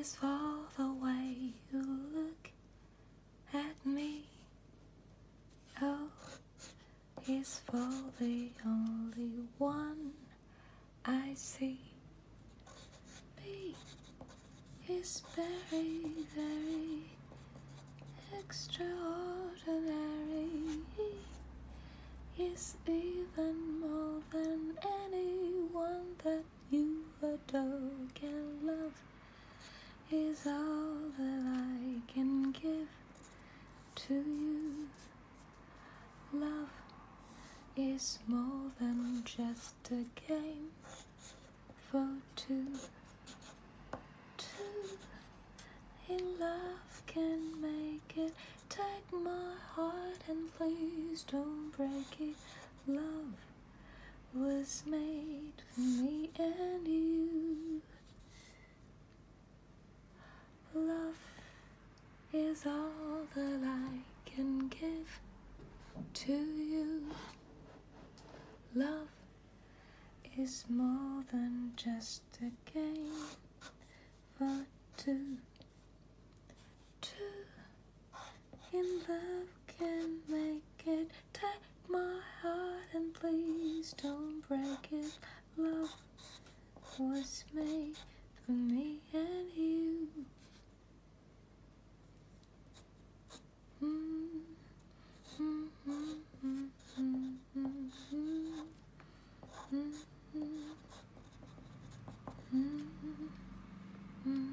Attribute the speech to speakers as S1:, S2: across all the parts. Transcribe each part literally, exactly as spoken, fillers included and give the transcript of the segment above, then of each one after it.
S1: is for the way you look at me. O is for the only one I see. B is very, very extraordinary. E is even more than anyone that you adore can love. Is all that I can give to you. Love is more than just a game for two. Two in love can make it. Take my heart and please don't break it. Love was made for me and you. Love is all that I can give to you. Love is more than just a game for two. Two in love can make it. Take my heart and please don't break it. Love was made for me and you. Mm. Mm, mm, mm, mm, mm, mm, mm, mm, mm,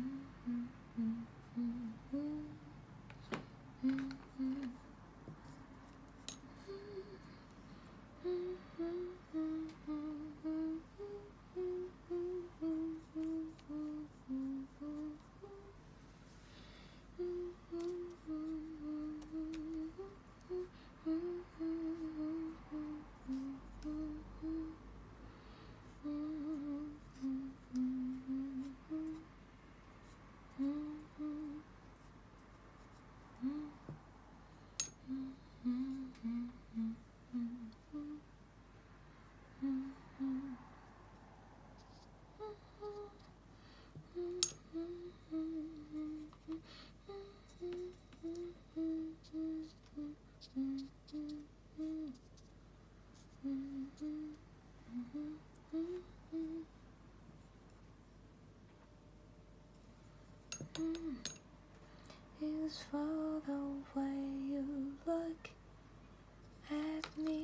S1: is for the way you look at me.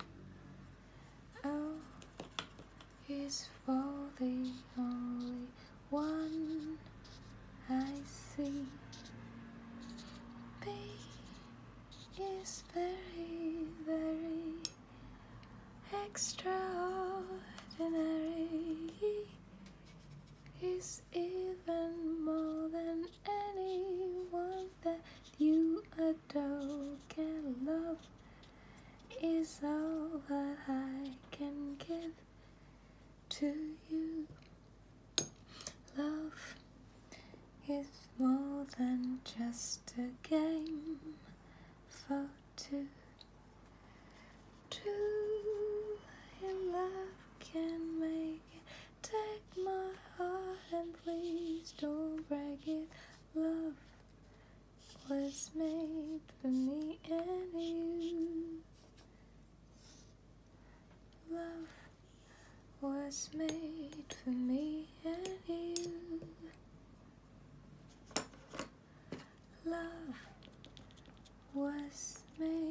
S1: O is for the only one I see. B is very, very extraordinary. Is even more than anyone that you adore can love. Is all that I can give to you. Love is more than just a game for two. Two in love can make it. Take my heart and please don't break it. Love was made for me and you. Love was made for me and you. Love was made